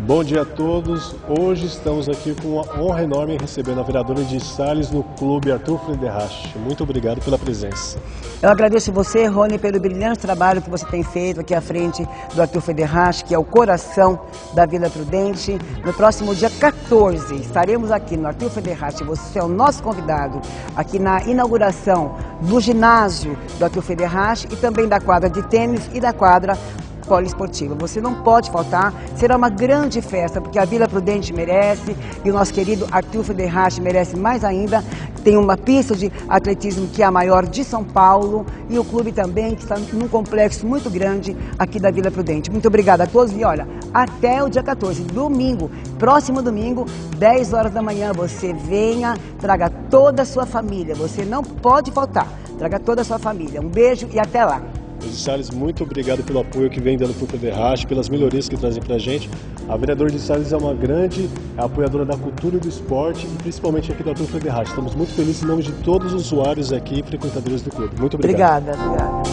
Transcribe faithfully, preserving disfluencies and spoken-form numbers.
Bom dia a todos. Hoje estamos aqui com uma honra enorme recebendo a vereadora de Sales no Clube Arthur Friedenreich. Muito obrigado pela presença. Eu agradeço você, Rony, pelo brilhante trabalho que você tem feito aqui à frente do Arthur Friedenreich, que é o coração da Vila Prudente. No próximo dia quatorze, estaremos aqui no Arthur Friedenreich. Você é o nosso convidado aqui na inauguração do ginásio do Arthur Friedenreich e também da quadra de tênis e da quadra poliesportiva. Você não pode faltar, será uma grande festa, porque a Vila Prudente merece e o nosso querido Arthur Friedenreich merece mais ainda. Tem uma pista de atletismo que é a maior de São Paulo e o clube também, que está num complexo muito grande aqui da Vila Prudente. Muito obrigada a todos e olha, até o dia quatorze, domingo, próximo domingo, dez horas da manhã, você venha, traga toda a sua família, você não pode faltar, traga toda a sua família. Um beijo e até lá. De Sales, muito obrigado pelo apoio que vem dando para o Friedenreich, pelas melhorias que trazem para a gente. A vereadora de Sales é uma grande apoiadora da cultura e do esporte, e principalmente aqui do Arthur Friedenreich. Estamos muito felizes em nome de todos os usuários aqui e frequentadores do clube. Muito obrigado. Obrigada, obrigada.